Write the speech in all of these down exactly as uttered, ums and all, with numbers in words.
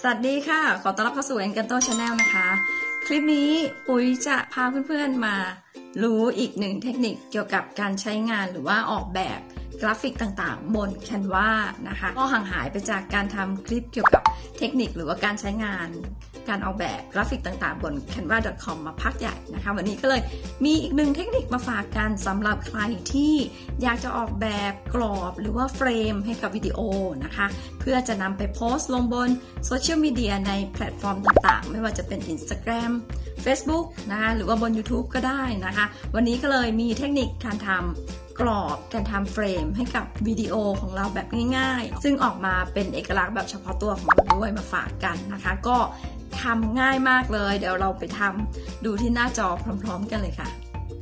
วัสดีค่ะขอต้อนรับเข้าสู่ Encanto Channel นะคะคลิปนี้ปุ๋ยจะพาเพื่อนๆมารู้อีกหนึ่งเทคนิคเกี่ยวกับการใช้งานหรือว่าออกแบบกราฟิกต่างๆบน Canva นะคะก็ห่างหายไปจากการทำคลิปเกี่ยวกับเทคนิคหรือว่าการใช้งานการออกแบบกราฟิกต่างๆบน แคนวา ดอท คอม มาพักใหญ่นะคะวันนี้ก็เลยมีอีกหนึ่งเทคนิคมาฝากกันสำหรับใครที่อยากจะออกแบบกรอบหรือว่าเฟรมให้กับวิดีโอนะคะเพื่อจะนำไปโพสต์ลงบนโซเชียลมีเดียในแพลตฟอร์มต่างๆไม่ว่าจะเป็น Instagram Facebook นะคะหรือว่าบน YouTube ก็ได้นะคะวันนี้ก็เลยมีเทคนิคการทำกรอบการทำเฟรมให้กับวิดีโอของเราแบบง่ายๆซึ่งออกมาเป็นเอกลักษณ์แบบเฉพาะตัวของเราด้วยมาฝากกันนะคะก็ทำง่ายมากเลยเดี๋ยวเราไปทำดูที่หน้าจอพร้อมๆกันเลยค่ะ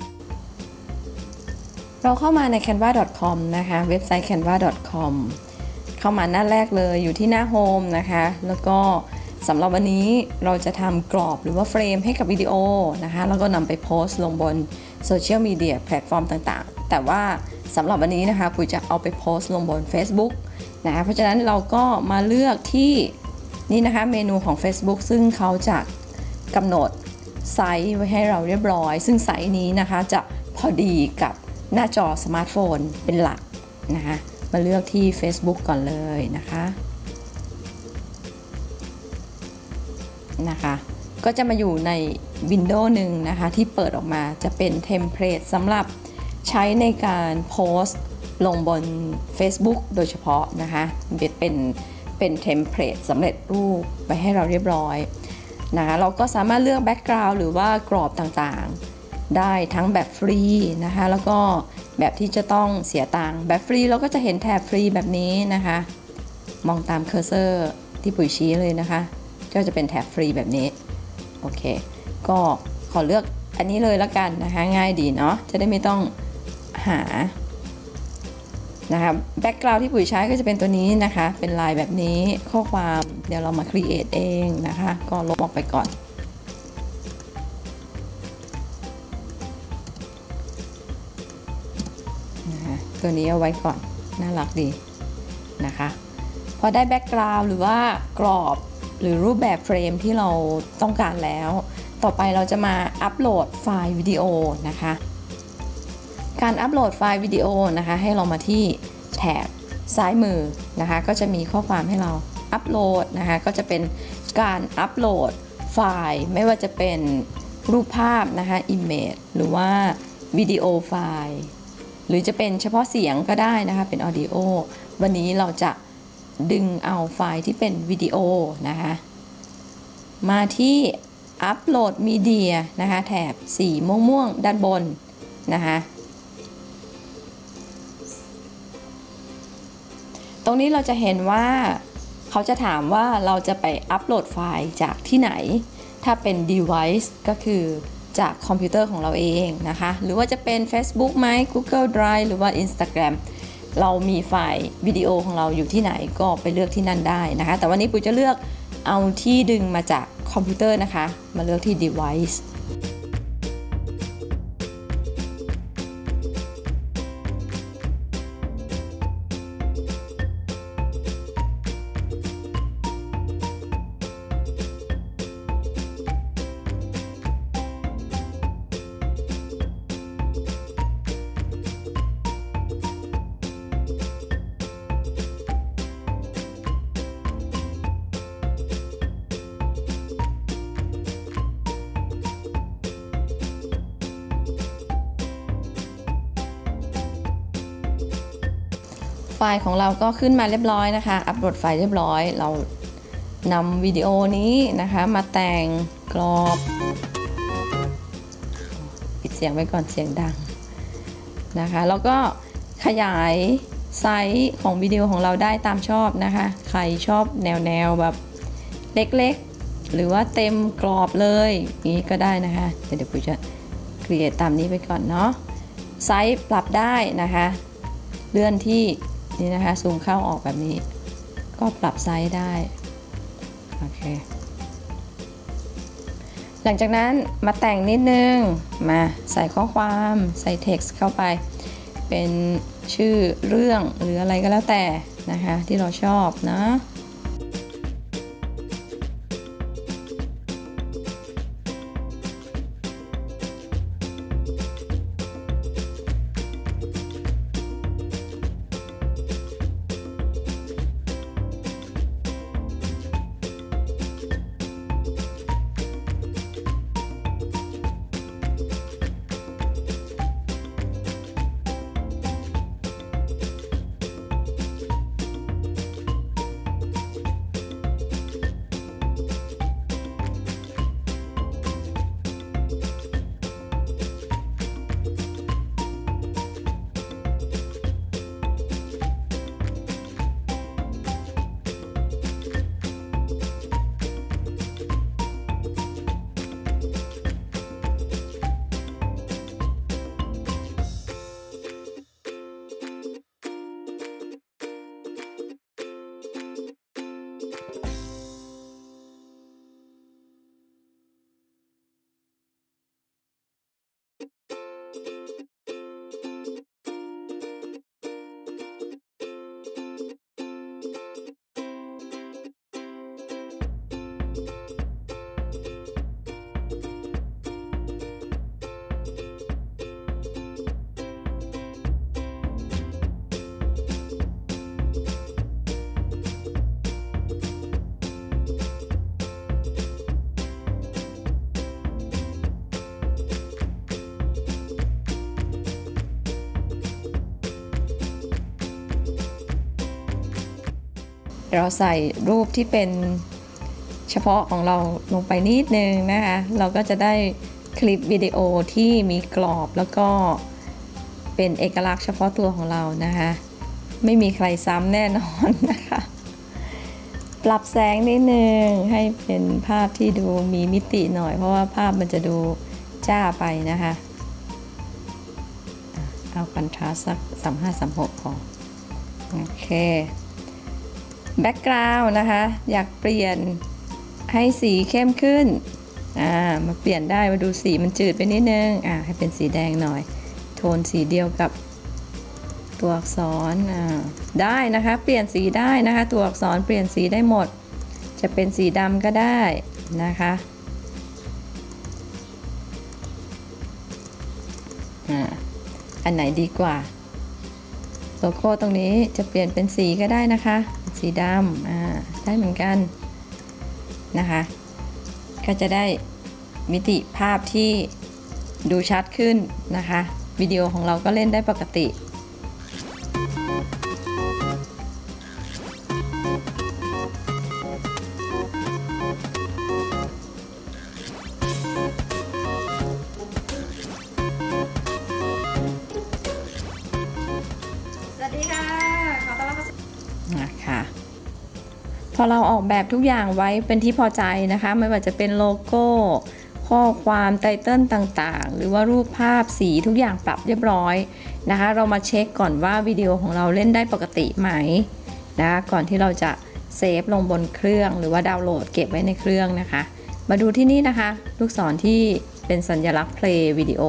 เราเข้ามาใน แคนวา ดอท คอม นะคะเว็บไซต์ แคนวา ดอท คอม เข้ามาหน้าแรกเลยอยู่ที่หน้าโฮมนะคะแล้วก็สำหรับวันนี้เราจะทำกรอบหรือว่าเฟรมให้กับวิดีโอนะคะแล้วก็นำไปโพสต์ลงบนโซเชียลมีเดียแพลตฟอร์มต่างๆแต่ว่าสำหรับวันนี้นะคะปุ๋ยจะเอาไปโพสต์ลงบน Facebook นะคะเพราะฉะนั้นเราก็มาเลือกที่นี่นะคะเมนูของ Facebook ซึ่งเขาจะกำหนดไซส์ไว้ให้เราเรียบร้อยซึ่งไซส์นี้นะคะจะพอดีกับหน้าจอสมาร์ทโฟนเป็นหลักนะคะมาเลือกที่ Facebook ก่อนเลยนะคะนะคะก็จะมาอยู่ในวินโดว์หนึ่งนะคะที่เปิดออกมาจะเป็นเทมเพลตสำหรับใช้ในการโพสต์ลงบน Facebook โดยเฉพาะนะคะเป็นเป็นเทมเพลตสำเร็จรูปไปให้เราเรียบร้อยนะคะเราก็สามารถเลือกแบ็กกราวด์หรือว่ากรอบต่างๆได้ทั้งแบบฟรีนะคะแล้วก็แบบที่จะต้องเสียตังค์แบบฟรีเราก็จะเห็นแถบฟรีแบบนี้นะคะมองตามเคอร์เซอร์ที่ปุ๋ยชี้เลยนะคะก็จะเป็นแถบฟรีแบบนี้โอเคก็ขอเลือกอันนี้เลยละกันนะคะง่ายดีเนาะจะได้ไม่ต้องหานะคะแบ็กกราวด์ที่ปุ๋ยใช้ก็จะเป็นตัวนี้นะคะเป็นลายแบบนี้ข้อความเดี๋ยวเรามาครีเอทเองนะคะก็ลบออกไปก่อนนะคะตัวนี้เอาไว้ก่อนน่ารักดีนะคะพอได้แบ็กกราวด์หรือว่ากรอบหรือรูปแบบเฟรมที่เราต้องการแล้วต่อไปเราจะมาอัปโหลดไฟล์วิดีโอนะคะการอัปโหลดไฟล์วิดีโอนะคะให้เรามาที่แถบซ้ายมือนะคะก็จะมีข้อความให้เราอัปโหลดนะคะก็จะเป็นการอัปโหลดไฟล์ไม่ว่าจะเป็นรูปภาพนะคะ image หรือว่าวิดีโอไฟล์หรือจะเป็นเฉพาะเสียงก็ได้นะคะเป็น audio วันนี้เราจะดึงเอาไฟล์ที่เป็นวิดีโอนะคะมาที่อัปโหลดมีเดียนะคะแถบสีม่วงๆด้านบนนะคะตรงนี้เราจะเห็นว่าเขาจะถามว่าเราจะไปอัปโหลดไฟล์จากที่ไหนถ้าเป็น device ก็คือจากคอมพิวเตอร์ของเราเองนะคะหรือว่าจะเป็น Facebook ไหม Google Drive หรือว่า Instagram เรามีไฟล์วิดีโอของเราอยู่ที่ไหนก็ไปเลือกที่นั่นได้นะคะแต่วันนี้ปุ๋ยจะเลือกเอาที่ดึงมาจากคอมพิวเตอร์นะคะมาเลือกที่ deviceไฟล์ของเราก็ขึ้นมาเรียบร้อยนะคะอัปโหลดไฟล์เรียบร้อยเรานำวิดีโอนี้นะคะมาแต่งกรอบปิดเสียงไว้ก่อนเสียงดังนะคะแล้วก็ขยายไซส์ของวิดีโอของเราได้ตามชอบนะคะใครชอบแนวแนวแบบเล็กๆหรือว่าเต็มกรอบเลยนี้ก็ได้นะคะเดี๋ยวปุ๋ยจะครีเอทตามนี้ไปก่อนเนาะไซส์ปรับได้นะคะเลื่อนที่นี่นะคะซูมเข้าออกแบบนี้ก็ปรับไซส์ได้โอเคหลังจากนั้นมาแต่งนิดนึงมาใส่ข้อความใส่ text เข้าไปเป็นชื่อเรื่องหรืออะไรก็แล้วแต่นะคะที่เราชอบนะเราใส่รูปที่เป็นเฉพาะของเราลงไปนิดนึงนะคะเราก็จะได้คลิปวิดีโอที่มีกรอบแล้วก็เป็นเอกลักษณ์เฉพาะตัวของเรานะคะไม่มีใครซ้ำแน่นอนนะคะปรับแสงนิดนึงให้เป็นภาพที่ดูมีมิติหน่อยเพราะว่าภาพมันจะดูจ้าไปนะคะเอาคอนทราสต์สักสามห้าสามหกพอโอเคแบ็กกราวด์นะคะอยากเปลี่ยนให้สีเข้มขึ้นอ่ามาเปลี่ยนได้มาดูสีมันจืดไปนิดนึงอ่าให้เป็นสีแดงหน่อยโทนสีเดียวกับตัวอักษรอ่าได้นะคะเปลี่ยนสีได้นะคะตัวอักษรเปลี่ยนสีได้หมดจะเป็นสีดำก็ได้นะคะอ่าอันไหนดีกว่าโลโก้ตรงนี้จะเปลี่ยนเป็นสีก็ได้นะคะสีดำอ่าได้เหมือนกันนะคะก็จะได้มิติภาพที่ดูชัดขึ้นนะคะวิดีโอของเราก็เล่นได้ปกติสวัสดีค่ะขอต้อนรับเข้าสู่นะคะพอเราออกแบบทุกอย่างไว้เป็นที่พอใจนะคะไม่ว่าจะเป็นโลโก้ข้อความไตเติ้ลต่างๆหรือว่ารูปภาพสีทุกอย่างปรับเรียบร้อยนะคะเรามาเช็คก่อนว่าวิดีโอของเราเล่นได้ปกติไหมนะคะก่อนที่เราจะเซฟลงบนเครื่องหรือว่าดาวน์โหลดเก็บไว้ในเครื่องนะคะมาดูที่นี่นะคะลูกศรที่เป็นสัญลักษณ์ play วิดีโอ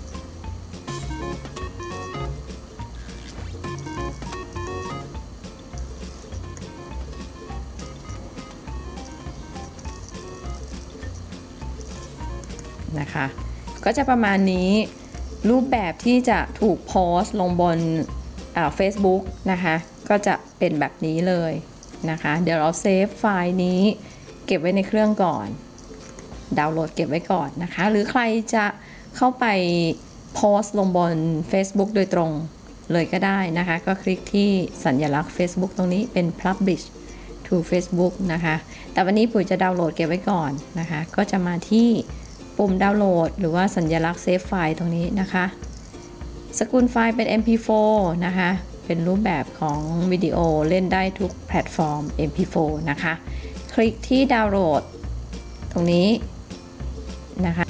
นะคะก็จะประมาณนี้รูปแบบที่จะถูกโพสต์ลงบนเฟซบุ๊กนะคะก็จะเป็นแบบนี้เลยนะคะเดี๋ยวเราเซฟไฟล์นี้เก็บไว้ในเครื่องก่อนดาวน์โหลดเก็บไว้ก่อนนะคะหรือใครจะเข้าไปโพสต์ลงบน Facebook โดยตรงเลยก็ได้นะคะก็คลิกที่สัญลักษณ์ Facebook ตรงนี้เป็น Publish to Facebook นะคะแต่วันนี้ปุ๋ยจะดาวน์โหลดเก็บไว้ก่อนนะคะก็จะมาที่ปุ่มดาวน์โหลดหรือว่าสัญลักษณ์เซฟไฟล์ตรงนี้นะคะสกุลไฟล์เป็น เอ็ม พี โฟร์ นะคะเป็นรูปแบบของวิดีโอเล่นได้ทุกแพลตฟอร์ม เอ็ม พี โฟร์ นะคะคลิกที่ดาวน์โหลดตรงนี้นะคะ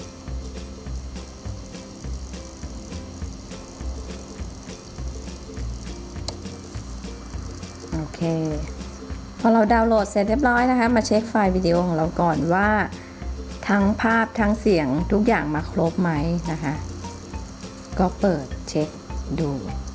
โอเคพอเราดาวน์โหลดเสร็จเรียบร้อยนะคะมาเช็คไฟล์วิดีโอของเราก่อนว่าทั้งภาพทั้งเสียงทุกอย่างมาครบไหมนะคะก็เปิดเช็คดู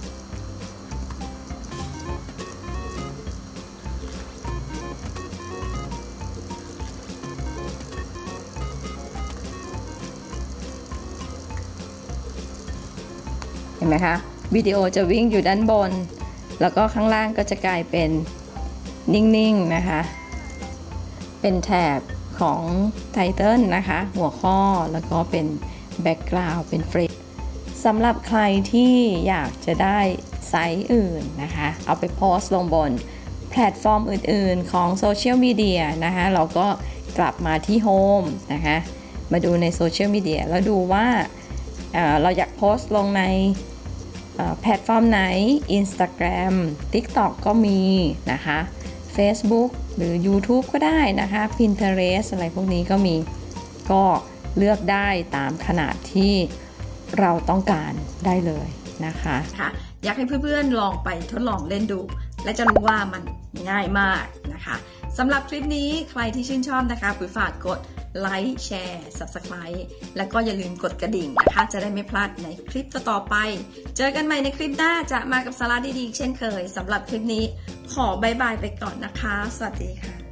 เห็นไหมคะวิดีโอจะวิ่งอยู่ด้านบนแล้วก็ข้างล่างก็จะกลายเป็นนิ่งๆนะคะเป็นแถบของไทเทิลนะคะหัวข้อแล้วก็เป็นแบ็กกราวด์เป็นเฟรมสำหรับใครที่อยากจะได้ไซต์อื่นนะคะเอาไปโพสต์ลงบนแพลตฟอร์มอื่นๆของโซเชียลมีเดียนะคะเราก็กลับมาที่โฮมนะคะมาดูในโซเชียลมีเดียแล้วดูว่าเอ่อเราอยากโพสต์ลงในแพลตฟอร์มไหน Instagram TikTok ก็มีนะคะ Facebook หรือ YouTube ก็ได้นะคะ Pinterest อะไรพวกนี้ก็มีก็เลือกได้ตามขนาดที่เราต้องการได้เลยนะคะค่ะอยากให้เพื่อนๆลองไปทดลองเล่นดูและจะรู้ว่ามันง่ายมากนะคะสำหรับคลิปนี้ใครที่ชื่นชอบนะคะปุ๋ยฝากกดไลค์แชร์ ซับสไครบ์ แล้วก็อย่าลืมกดกระดิ่งนะคะจะได้ไม่พลาดในคลิปต่อไปเจอกันใหม่ในคลิปหน้าจะมากับสาระดีๆเช่นเคยสำหรับคลิปนี้ขอบายบายไปก่อนนะคะสวัสดีค่ะ